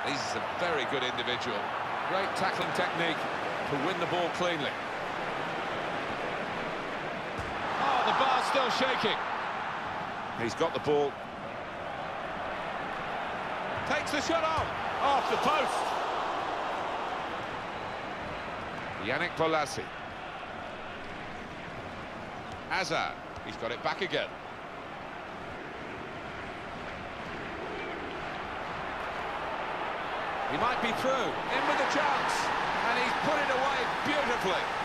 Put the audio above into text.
He's a very good individual. Great tackling technique to win the ball cleanly. Oh, the bar's still shaking. He's got the ball. Takes the shot off the post. Yannick Bolasie. Hazard, he's got it back again. He might be through, in with a chance, and he's put it away beautifully.